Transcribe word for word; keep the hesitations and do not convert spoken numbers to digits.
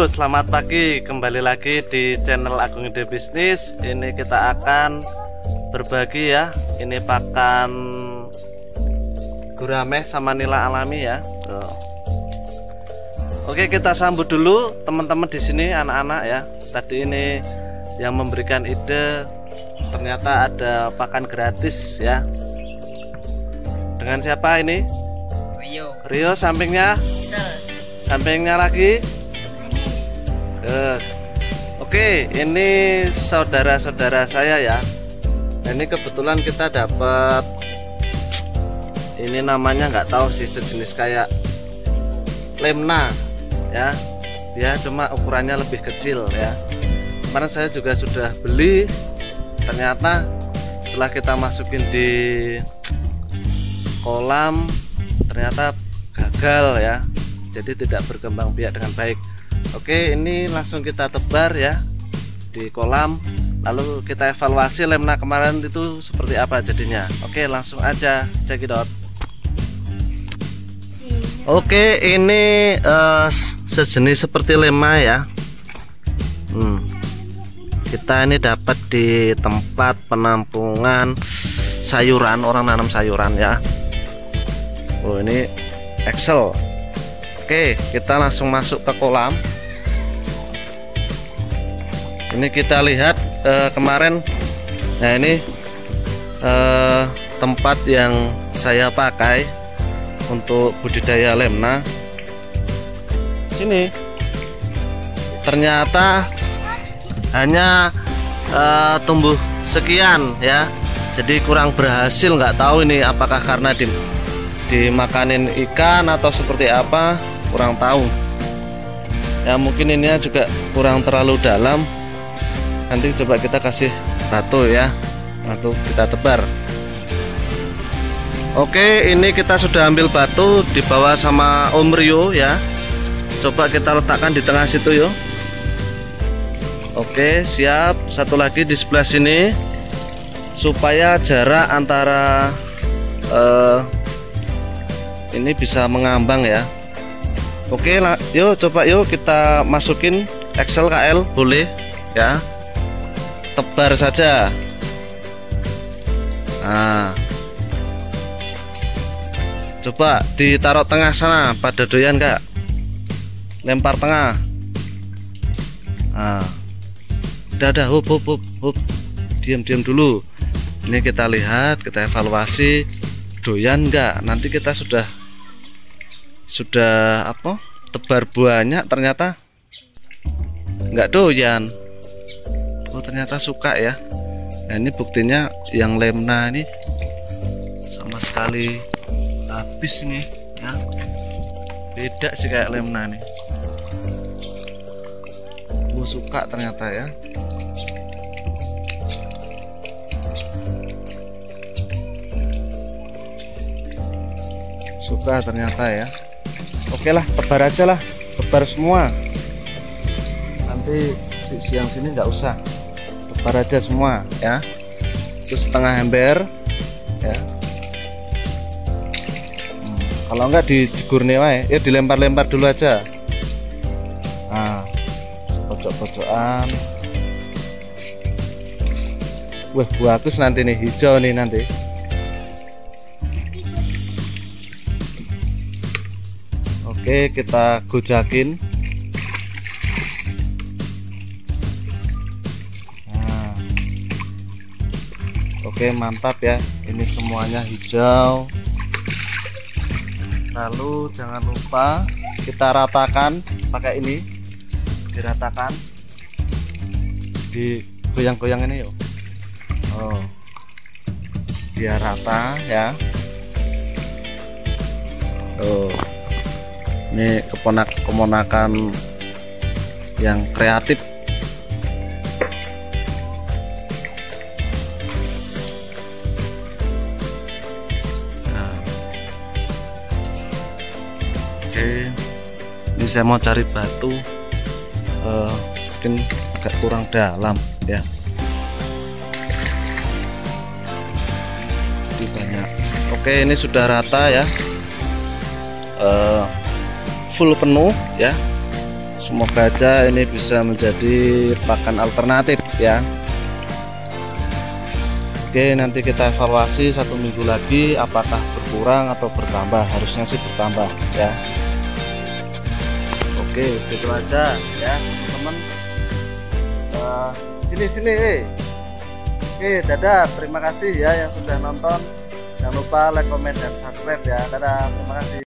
Halo, selamat pagi. Kembali lagi di channel Agung Ide Bisnis. Ini kita akan berbagi ya. Ini pakan gurame sama nila alami ya. Tuh. Oke, kita sambut dulu teman-teman di sini, anak-anak ya. Tadi ini yang memberikan ide, ternyata ada pakan gratis ya. Dengan siapa ini? Rio. Rio, sampingnya? Sampingnya lagi? Uh, Oke, ini saudara-saudara saya ya. Nah, ini kebetulan kita dapat, ini namanya nggak tahu sih, sejenis kayak lemna ya. Dia cuma ukurannya lebih kecil ya. Kemarin saya juga sudah beli, ternyata setelah kita masukin di kolam ternyata gagal ya. Jadi tidak berkembang biak dengan baik. Oke, ini langsung kita tebar ya di kolam, lalu kita evaluasi lemna kemarin itu seperti apa jadinya. Oke, langsung aja cekidot. Oke, ini uh, sejenis seperti lemna ya. hmm. Kita ini dapat di tempat penampungan sayuran, orang nanam sayuran ya. Oh, ini Excel. Oke, kita langsung masuk ke kolam. Ini kita lihat eh, kemarin. Nah, ini eh, tempat yang saya pakai untuk budidaya lemna. Sini ternyata hanya eh, tumbuh sekian ya. Jadi kurang berhasil. Nggak tahu ini apakah karena di dimakanin ikan atau seperti apa, kurang tahu ya. Mungkin ini juga kurang terlalu dalam. Nanti coba kita kasih batu ya, batu kita tebar. Oke, ini kita sudah ambil batu dibawa sama Om Rio ya. Coba kita letakkan di tengah situ yuk. Oke, siap. Satu lagi di sebelah sini supaya jarak antara eh, ini bisa mengambang ya. Oke lah, yuk coba yuk kita masukin Excel K L, boleh ya. Tebar saja. Nah, coba ditaruh tengah sana, pada doyan enggak? Lempar tengah. Nah, udah udah, hup hup hup hup. Diam diam dulu. Ini kita lihat, kita evaluasi doyan enggak. Nanti kita sudah sudah apa? Tebar banyak, ternyata enggak doyan. Oh, ternyata suka ya. Nah, ini buktinya yang lemna ini sama sekali habis nih ya. Beda sih kayak lemna nih. Oh, suka ternyata ya. Suka ternyata ya. Oke lah, tebar aja lah, tebar semua. Nanti siang sini nggak usah, tebar aja semua ya. Terus setengah ember ya. Hmm, kalau nggak dijegur nih wae, ya dilempar-lempar dulu aja. Nah, pojok-pojokan. Wah, bagus nanti nih, hijau nih nanti. Oke, kita gojakin. Nah, oke, mantap ya. Ini semuanya hijau. Lalu jangan lupa kita ratakan pakai ini. Diratakan. Digoyang-goyang ini yuk. Oh, biar rata ya. Oh. Ini keponak keponakan yang kreatif. Nah. Oke, ini saya mau cari batu, uh, mungkin agak kurang dalam ya. Jadi banyak. Oke, ini sudah rata ya. Uh, full penuh ya, semoga aja ini bisa menjadi pakan alternatif ya. Oke, nanti kita evaluasi satu minggu lagi apakah berkurang atau bertambah. Harusnya sih bertambah ya. Oke, gitu aja ya teman-teman. Uh, sini sini eh. Oke, dadah, terima kasih ya yang sudah nonton. Jangan lupa like, comment, dan subscribe ya. Dadah, terima kasih.